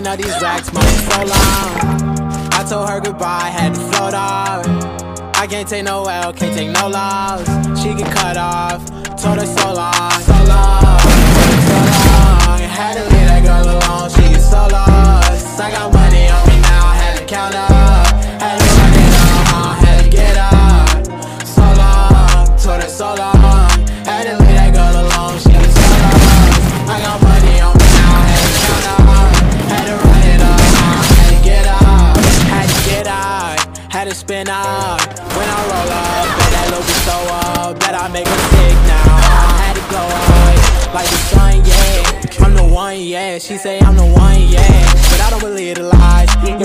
all these racks, money so long. I told her goodbye, had to float off. I can't take no L, can't take no loss. She get cut off, told her so long, so long, so long. Had to leave that girl alone, she get so lost. I got money on me now, had to count up. Had to run it up, had to get up. So long, told her so long. Had to leave that girl alone, she get so lost. I got money on me now, had to count up. Had to run it up, had to get up. Had to get out, had to spin out. When I roll up, bet that little bitch so up, bet I make her sick now. I had to glow up, like the sun, yeah. I'm the one, yeah. She say I'm the one, yeah. But I don't believe the lies.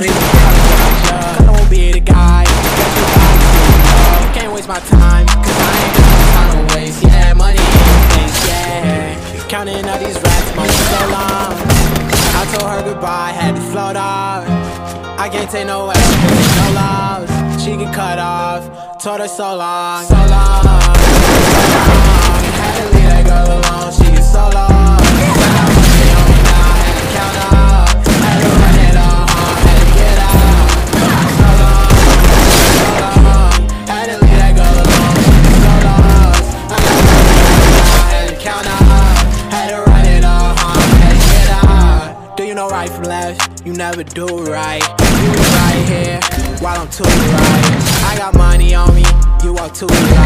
I don't be the guy. Can't waste my time, cause I ain't got no time to waste. Yeah, money and things, yeah. Counting all these racks, money so long. I told her goodbye, had to float off. I can't take no L, can't take no loss. She get cut off, told her so long, so long, so long. Had to leave that girl alone, she get so long. Got money on me now, had to count up. Had to run it up, had to get out. So long, so long. Had to leave that girl alone, she get so lost. I got money on me now, had to count up. Had to run it up, had to get out. Do you know right from left? You never do right. You right here, while I'm to the right. I got money on me, you walk to the right.